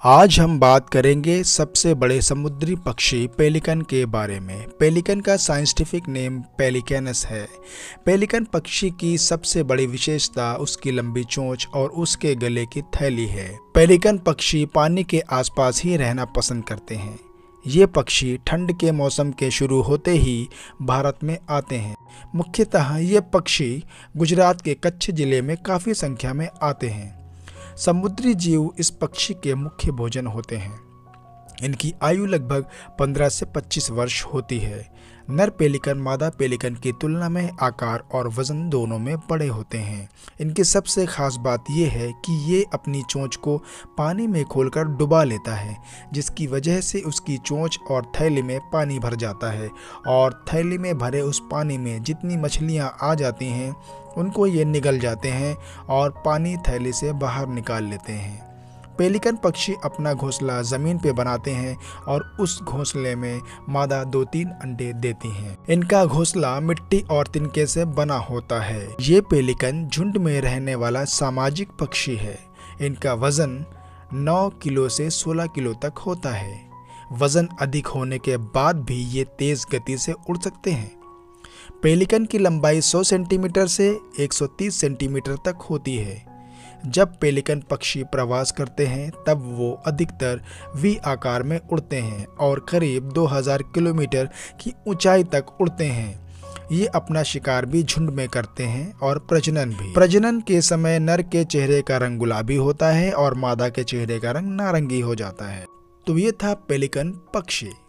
आज हम बात करेंगे सबसे बड़े समुद्री पक्षी पेलिकन के बारे में। पेलिकन का साइंटिफिक नेम पेलिकैनस है। पेलिकन पक्षी की सबसे बड़ी विशेषता उसकी लंबी चोंच और उसके गले की थैली है। पेलिकन पक्षी पानी के आसपास ही रहना पसंद करते हैं। ये पक्षी ठंड के मौसम के शुरू होते ही भारत में आते हैं। मुख्यतः ये पक्षी गुजरात के कच्छ जिले में काफ़ी संख्या में आते हैं। समुद्री जीव इस पक्षी के मुख्य भोजन होते हैं। इनकी आयु लगभग 15 से 25 वर्ष होती है। नर पेलिकन मादा पेलिकन की तुलना में आकार और वजन दोनों में बड़े होते हैं। इनकी सबसे खास बात यह है कि ये अपनी चोंच को पानी में खोलकर डुबा लेता है, जिसकी वजह से उसकी चोंच और थैली में पानी भर जाता है और थैली में भरे उस पानी में जितनी मछलियां आ जाती हैं उनको ये निगल जाते हैं और पानी थैली से बाहर निकाल लेते हैं। पेलिकन पक्षी अपना घोंसला ज़मीन पे बनाते हैं और उस घोंसले में मादा 2-3 अंडे देती हैं। इनका घोंसला मिट्टी और तिनके से बना होता है। ये पेलिकन झुंड में रहने वाला सामाजिक पक्षी है। इनका वजन 9 किलो से 16 किलो तक होता है। वजन अधिक होने के बाद भी ये तेज़ गति से उड़ सकते हैं। पेलिकन की लंबाई 100 सेंटीमीटर से 130 सेंटीमीटर तक होती है। जब पेलिकन पक्षी प्रवास करते हैं तब वो अधिकतर वी आकार में उड़ते हैं और करीब 2000 किलोमीटर की ऊंचाई तक उड़ते हैं। ये अपना शिकार भी झुंड में करते हैं और प्रजनन भी। प्रजनन के समय नर के चेहरे का रंग गुलाबी होता है और मादा के चेहरे का रंग नारंगी हो जाता है। तो ये था पेलिकन पक्षी।